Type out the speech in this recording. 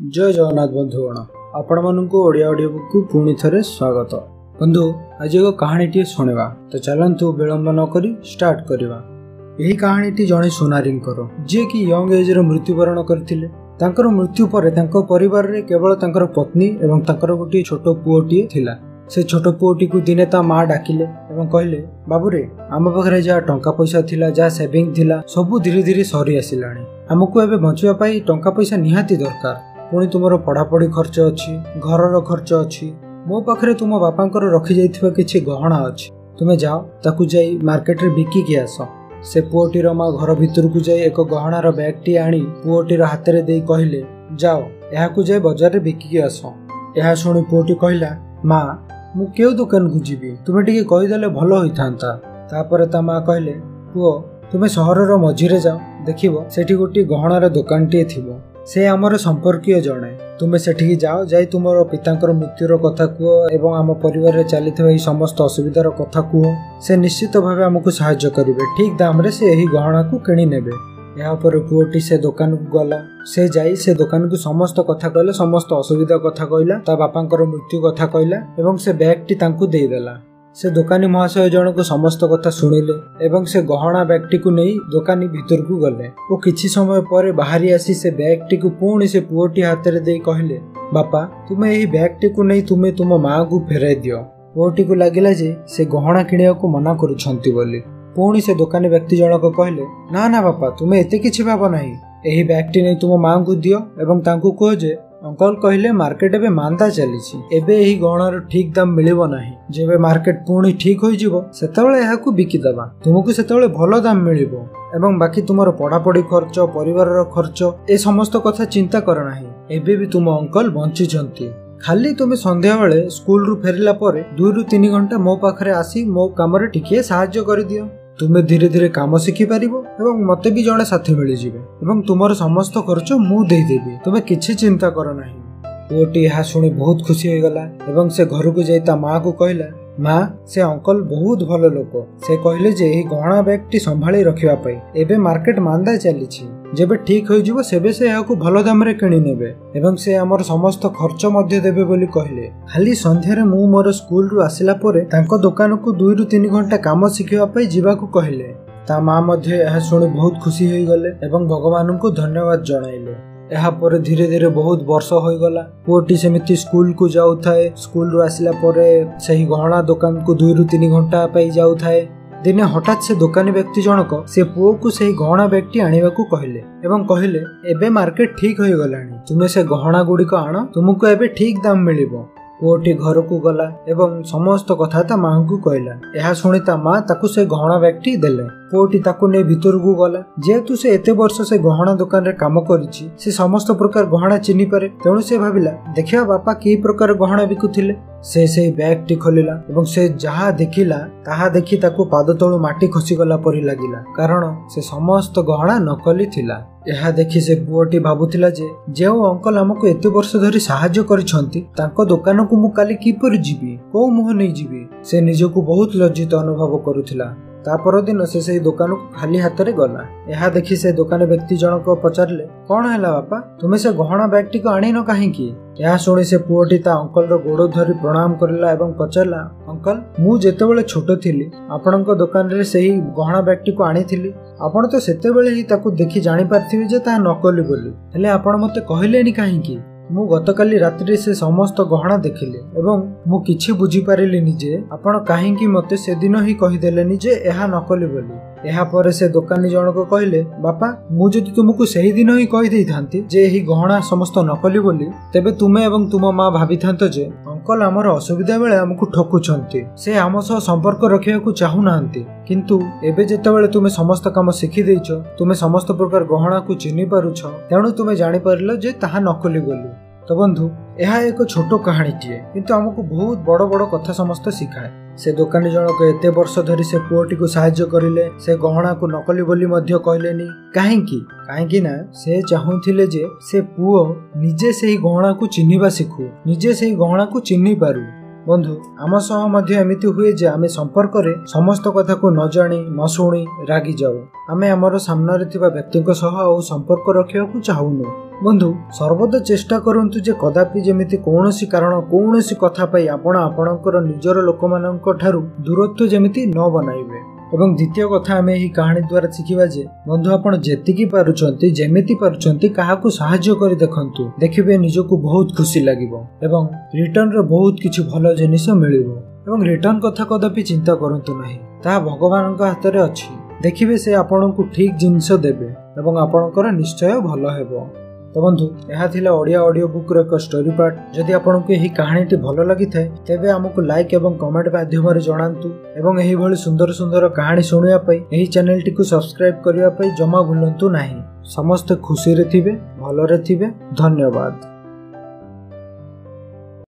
जय जगन्नाथ बंधुगण आपण मानक ओडिया ऑडियो बुक को पुणी थे स्वागत। बंधु आज एक कहानी शुणा तो चलतु विलंब नक स्टार्ट करवा। यही कहानी जड़े सोनारी जी कि यंग एज रे मृत्युवरण करथिले। तांकर मृत्यु पर परिवार रे केवल तांकर पत्नी एवं तांकर गोटे छोट पुओटी थिला। से छोट पुओटी को दिने ता माँ डाकिले एवं कहले, बाबूरे आम पाखे जहाँ टंका पैसा थिला, जहाँ सेविंग थिला, सबू धीरे धीरे सरी आसिलानी। आमको एबे बंचिबा पाई टंका पैसा निहाती दरकार। पुणी तुमर पढ़ापढ़ी खर्च अच्छी, घर खर्च अच्छी। मो पाखे तुम बापांकर रखी जाइथिबा किछि गहना अच्छी। तुमे जाओ ताकू जाई मार्केट रे बिकी के आस। से पुओटीर माँ घर भितर को जाई एक गहनार बैग टी आनी पुओटीर हाथ रे देई कहले, जाओ एहाकू जाई बाजार रे बिकी के आस। एहा सुनी पुओटी कहला, माँ मु केउ दुकान को जीवी, तुमे टिके कहिदेले भलो होइथांता। तापर ता माँ कहले, पुओ तुमे सहरर मझिरे जाओ, देखिबो सेठी गोटी गहनार दुकान टी थिबो। से आमर संपर्कीय जणे। तुमे सेठी जाओ, जाई तुमर पितांकर मृत्युर कथा कुह एवं आम परिवार रे चलिथिबा एही समस्त असुविधार कथा कुह। से निश्चित भावे हमकु सहाय्य करिवे। ठीक दाम रे से एही गहना को किनी नेबे। या पर पुओटी से दुकान को गला। से जाई से दुकान को समस्त कथा कहले, समस्त असुविधा कथा कहला, ता बापांकर मृत्यु कथा कहला एवं से बैग टी तांकु देई देला। से दुकानी महाशय जन को समस्त कथा सुनिले एवं से गहना बैग टी को नहीं दुकानी भीतर को गले। वो किछि समय पर बाहरी आसी से बैग टी को पुणी से पुओटी हाथ रे देई कहले, बापा तुमे एही बैग टी को नहीं तुमे तुम माँ को फेराई दियो। पुओटी को लागिला जे से गहना किनिया को मना करूछंती बोली। पुणी से दुकानी व्यक्ति जनक कहले, ना ना बापा तुमे एते किछि भाव नाही, एही बैग टी नहीं तुम माँ को दियो एवं तांकु कह जे अंकल कहले मार्केट एबे मांदा चलीछि, एबे एही गहनार ठीक दाम मिलिबो नाही। जेबे मार्केट पुणी ठीक होई जिवो सेतेबेले एहाकू बिकी दबा, तुमको सेतेबेले भलो दाम मिलिबो एवं बाकी तुमर पढ़ापढ़ी खर्च, परिवारर खर्च ए समस्त कथा चिंता कर नाही। एबे भी तुम अंकल बंचिछंती। खाली तुमे संध्या बेले स्कूल रु फेरिला परे 2 ରୁ 3 घंटा मो पाखरे आसी मो काम रे टिके सहाय्य कर दियो। तुमे धीरे धीरे काम शिखि पारिबो एवं मते भी जणे साथी मिली जिवे एवं तुमर समस्त खर्च मु देई देबी। तुमे किछि चिंता कर नाही। पुओटी यहा सुनी बहुत खुशी होई गला एवं से घर को जाई ता माँ को कहला, माँ से अंकल बहुत भलो लोक। से कहले जे एही गहना बैग टी संभाली रखिबा पई एबे मार्केट मांदा चलीछि, जेबे ठीक होई जिवो सेबे से एहाकू भलो दाम रे किनि नेबे एवं से हमर समस्त खर्च मध्य देबे बोली कहले। खाली संध्या रे मु मोर स्कूल रु आसिला परे तांको दुकान को 2 ରୁ 3 घंटा काम शिखिबा पई जिबा को कहले। ता माँ मध्य एहा सुनी बहुत खुशी होई गले एवं भगवान को धन्यवाद जणाइले। एहा पर धीरे धीरे बहुत वर्ष होई गला। पुओटी सेमिति स्कूल को जाउ थाए। स्कूल रु आसिला परे सही गहना दुकान को 2 ରୁ 3 घंटा पई जाउ थाए। दिने हठात से दुकानी व्यक्ति जनक से पुओ को सही गहना बैग टी आनिबा को कहले एवं कहले, एबे मार्केट ठीक होई गलानी, तुमे से गहना गुडी को आनो, तुमको एबे ठीक दाम मिलिबो। पुओटी घर को गला एवं समस्त कथा ता माँ को कहला। एहा सुनी ता माँ ताकू से गहना बैग टी देले। पुओटी ताकू ने भीतर को गला। जेहेतु से एते वर्ष से गहना दुकान रे काम करिछि, से समस्त प्रकार गहना चिन्हि पारे। तेणु से भाबिला, देखिया बापा की प्रकार गहना बिकुथिले। से बैग टी खोलिला एवं से जहा देखिला ताहा देखि ताकू पाद तळु माटी खसी गला परि लागिला, कारण से समस्त गहना नकली थिला। एहा देखि से पुओटी भाबुथिला जे जेउ अंकल हमको एते वर्ष धरि सहाय्य करिसंती, तांको दुकान को मु काली किपर जीवी, को मुह नै जीवी। से निजको बहुत लज्जित अनुभव करुथिला। ता पर दिन से दुकान को खाली हाथ रे गला। एहा देखि से दुकान व्यक्ति जनक पचारले, कोन हैला बापा तुमे से गहना बैग टी को आनी न काहे की? एहा सुनी से पुओटी ता अंकल रो गोड़ धरि प्रणाम करला एवं पचारला, अंकल मु जेतेबेले छोट थिली आपनक दुकान रे सही गहना बैग टी को आनी थिली। आपण तो सेतेबेले ही ताकू देखि जानि पारथिबे जे ता नकली बोली, हेले आपण मते कहिलेनी काहे की? मु गतकाली रात्रि से समस्त गहना देखिले एवं मु किछि बुझी पारिलिनी जे आपण काहेकि मते से दिन ही कहिदेलेनी जे एहा नकली बोली। एहा परे से दुकानी जनक कहले, बापा मु जदि तुमको सही दिन ही कहि देइथांती जे एही गहना समस्त नकली बोली, तेबे तुमे एवं तुम माँ भाबिथांत जे अंकल हमर असुविधा बेले हमकु ठकुछंती, से आम सह संपर्क रखियाकु चाहू नाहंती। किंतु एबे जेतेबेले तुमे समस्त काम शिखि देइछो, तुमे समस्त प्रकार गहना को चिन्हि पारुछ, तेणु तुमे जानि पारिलो जे ताहा नकली बोली। तो बंधु यह एक छोट कहानी टीए, किंतु हमको बहुत बड़ बड़ कथा समस्त सिखाए। से दुकानी जनक एते वर्ष धरी से पुओटी को सहाय्य करिले, से गहना को नकली बोली मध्य कहलेनी। काहेकि ना से चाहूथिले जे से पुओ निजे से ही गहना को चिन्हिबा शिखु, निजे से ही गहना को चिन्हि पारु। बंधु आम सह मध्य एमिति हुए जे आमे संपर्क रे समस्त कथा को न जानी न शुणी रागी जाऊ। आमे हमर सामने थिबा व्यक्ति सह आ संपर्क रखिया को चाहूनु। बंधु सर्वदा चेष्टा करंतु जे कदापि जेमिति कौनसी कारण कौनसी कथा पाई आपण आपणकर निजर लोक मानक ठारू दूरत्व जेमिति न बनाइबे। एवं द्वितीय कथा आमे ही कहानी द्वारा शिखिबा जे बंधु आपण जेतिकी पारुचंती जेमिति पारुचंती काहाकू सहाय्य करि देखंतु, देखिबे निजको बहुत खुशी लागिबो एवं रिटर्न रे बहुत किछि भलो जिनिस मिलिबो। एवं रिटर्न कथा कदापि चिंता करंतु नाही, ता भगवानक हाथ रे अछि। देखिबे से आपनकू ठीक जिनिस देबे एवं आपनकर निश्चय भलो हेबो। तो बंधु यह थिला ओडिया ऑडियो बुक रो एक स्टोरी पार्ट। जदि आपनकू एही कहानीटी भलो लागि थाए तेबे हमकु लाइक एवं कमेंट माध्यम रे जणांतु एवं एही भली सुंदर सुंदर कहानी सुनिया पई एही चैनल टी को सब्सक्राइब करिया पई जमा भूलंतु नाही। समस्त खुशी रे थिबे, भलो रे थिबे। धन्यवाद।